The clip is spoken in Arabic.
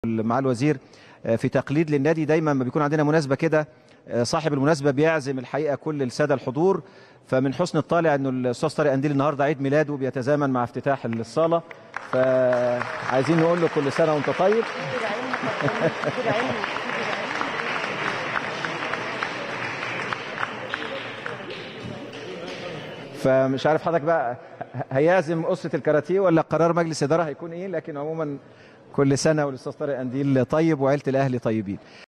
مع الوزير في تقليد للنادي. دايما ما بيكون عندنا مناسبة كده صاحب المناسبة بيعزم الحقيقة كل السادة الحضور، فمن حسن الطالع انه الاستاذ طارق قنديل النهارده عيد ميلاده بيتزامن مع افتتاح الصالة، فعايزين نقول له كل سنة وانت طيب. فمش عارف حضرتك بقى هيعزم أسرة الكاراتيه ولا قرار مجلس إدارة هيكون ايه، لكن عموما كل سنة والاستاذ طارق قنديل طيب وعيلة الأهلي طيبين.